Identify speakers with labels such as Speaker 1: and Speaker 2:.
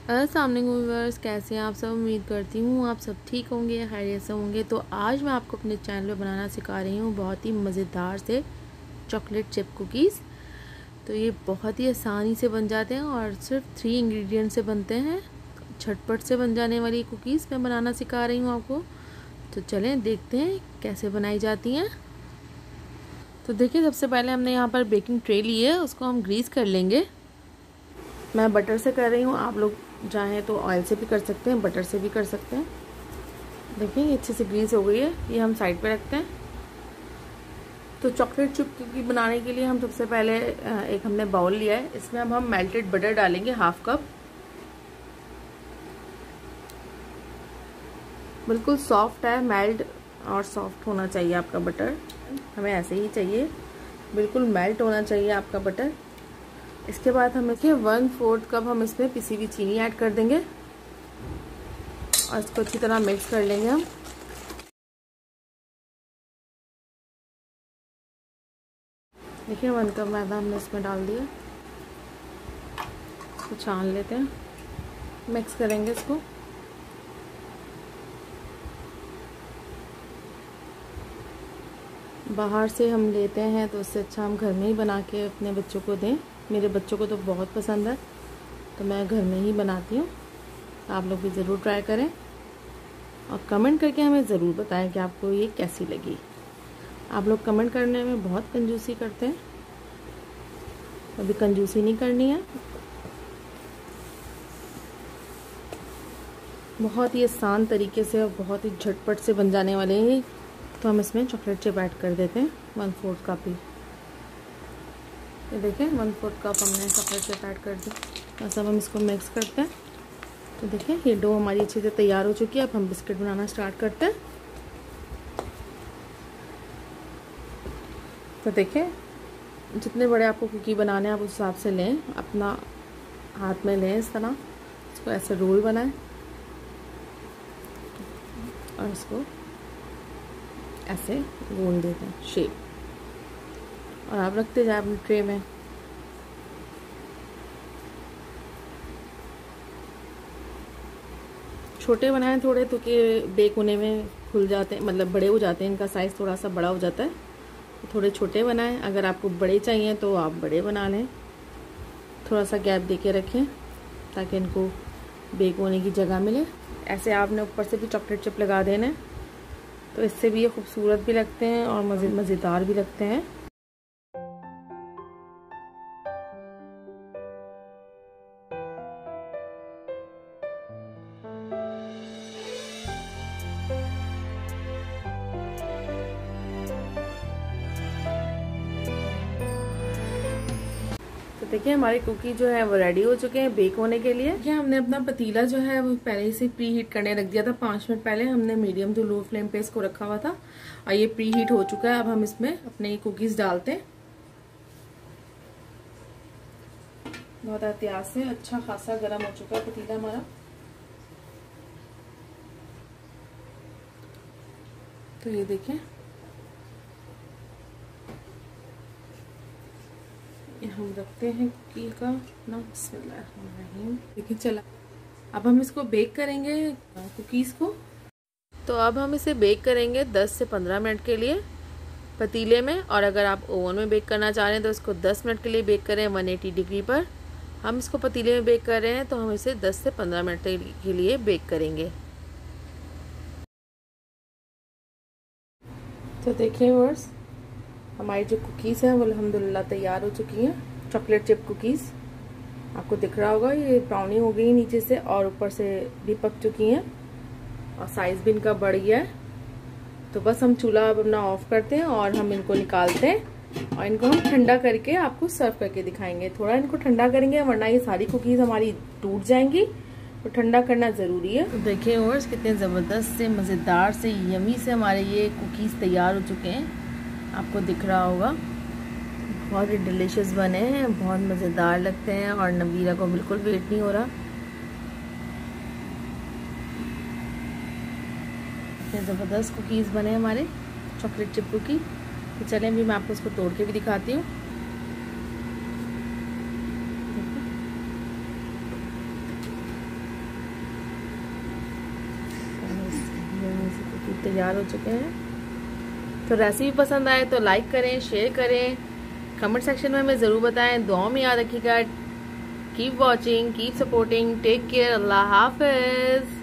Speaker 1: अस्सलाम वालेकुम व्यूअर्स, कैसे हैं आप सब। उम्मीद करती हूँ आप सब ठीक होंगे, खैरियत से होंगे। तो आज मैं आपको अपने चैनल पे बनाना सिखा रही हूँ बहुत ही मज़ेदार से चॉकलेट चिप कुकीज़। तो ये बहुत ही आसानी से बन जाते हैं और सिर्फ 3 इंग्रेडिएंट से बनते हैं। झटपट से बन जाने वाली कुकीज़ मैं बनाना सिखा रही हूँ आपको। तो चलें देखते हैं कैसे बनाई जाती हैं। तो देखिए, सबसे पहले हमने यहाँ पर बेकिंग ट्रे ली है, उसको हम ग्रीस कर लेंगे। मैं बटर से कर रही हूँ, आप लोग चाहें तो ऑयल से भी कर सकते हैं, बटर से भी कर सकते हैं। देखिए ये अच्छे से ग्रीस हो गई है, ये हम साइड पे रखते हैं। तो चॉकलेट चिप कुकी बनाने के लिए हम सबसे पहले एक हमने बाउल लिया है, इसमें अब हम मेल्टेड बटर डालेंगे 1/2 कप। बिल्कुल सॉफ्ट है, मेल्ट और सॉफ्ट होना चाहिए आपका बटर, हमें ऐसे ही चाहिए, बिल्कुल मेल्ट होना चाहिए आपका बटर। इसके बाद हम इसके 1/4 कप हम इसमें पिसी हुई चीनी ऐड कर देंगे और इसको अच्छी तरह मिक्स कर लेंगे हम। देखिए 1 कप मैदा हमने इसमें डाल दिया, इसको छान लेते हैं, मिक्स करेंगे इसको। बाहर से हम लेते हैं तो उससे अच्छा हम घर में ही बना के अपने बच्चों को दें। मेरे बच्चों को तो बहुत पसंद है, तो मैं घर में ही बनाती हूँ। आप लोग भी ज़रूर ट्राई करें और कमेंट करके हमें ज़रूर बताएं कि आपको ये कैसी लगी। आप लोग कमेंट करने में बहुत कंजूसी करते हैं, अभी कंजूसी नहीं करनी है। बहुत ही आसान तरीके से और बहुत ही झटपट से बन जाने वाले हैं। तो हम इसमें चॉकलेट चिप ऐड कर देते हैं 1/4 कप ही। ये देखें 1/4 कप हमने चॉकलेट चिप ऐड कर दी। बस अब हम इसको मिक्स करते हैं। तो देखिए ये डो हमारी अच्छे से तैयार हो चुकी है। अब हम बिस्किट बनाना स्टार्ट करते हैं। तो देखिए जितने बड़े आपको कुकी बनाने हैं आप उस हिसाब से लें, अपना हाथ में लें, इस तरह इसको ऐसे रोल बनाएं और इसको ऐसे गोल देते हैं शेप, और आप रखते जाए अपनी ट्रे में। छोटे बनाएं थोड़े, तो कि बेक होने में खुल जाते हैं, मतलब बड़े हो जाते हैं, इनका साइज़ थोड़ा सा बड़ा हो जाता है। तो थोड़े छोटे बनाएं। अगर आपको बड़े चाहिए तो आप बड़े बना लें, थोड़ा सा गैप देके रखें ताकि इनको बेक होने की जगह मिले। ऐसे आपने ऊपर से भी चॉकलेट चिप लगा देना, तो इससे भी ये खूबसूरत भी लगते हैं और मज़ेदार भी लगते हैं। तो देखिए हमारे कुकी जो है वो रेडी हो चुके हैं बेक होने के लिए। देखिए हमने अपना पतीला जो है वो पहले से प्री हीट करने रख दिया था। 5 मिनट पहले हमने मीडियम टू लो फ्लेम पे इसको रखा हुआ था और ये प्री हीट हो चुका है। अब हम इसमें अपने कुकीज डालते हैं। बहुत एहतियात से, अच्छा खासा गर्म हो चुका है पतीला हमारा। तो ये देखें हम रखते हैं कुकी का ना, बिस्मिल्लाहिर्रहमानिर्रहीम। देखिए चला, अब हम इसको बेक करेंगे कुकीज़ को। तो अब हम इसे बेक करेंगे 10 से 15 मिनट के लिए पतीले में, और अगर आप ओवन में बेक करना चाह रहे हैं तो इसको 10 मिनट के लिए बेक करें 180 डिग्री पर। हम इसको पतीले में बेक कर रहे हैं तो हम इसे 10 से 15 मिनट के लिए बेक करेंगे। तो देखिए व्यूअर्स, हमारी जो कुकीज़ हैं वो अल्हम्दुलिल्लाह तैयार हो चुकी हैं। चॉकलेट चिप कुकीज़ आपको दिख रहा होगा, ये ब्राउनी हो गई नीचे से और ऊपर से भी पक चुकी हैं और साइज़ भी इनका बढ़ गया है। तो बस हम चूल्हा अपना ऑफ करते हैं और हम इनको निकालते हैं और इनको हम ठंडा करके आपको सर्व करके दिखाएंगे। थोड़ा इनको ठंडा करेंगे वरना ये सारी कुकीज़ हमारी टूट जाएंगी, तो ठंडा करना ज़रूरी है। तो देखिए व्यूअर्स कितने ज़बरदस्त से, मज़ेदार से, यमी से हमारे ये कुकीज़ तैयार हो चुके हैं। आपको दिख रहा होगा बहुत ही डिलीशियस बने हैं, बहुत मज़ेदार लगते हैं और नबीरा को बिल्कुल वेट नहीं हो रहा। इतने ज़बरदस्त कुकीज़ बने हमारे चॉकलेट चिप कुकी। तो चलें भी मैं आपको इसको तोड़ के भी दिखाती हूँ। तैयार हो चुके हैं। तो रेसिपी पसंद आए तो लाइक करें, शेयर करें, कमेंट सेक्शन में हमें ज़रूर बताएं। दुआ में याद रखिएगा। Keep watching, keep supporting, take care, अल्लाह हाफिज़।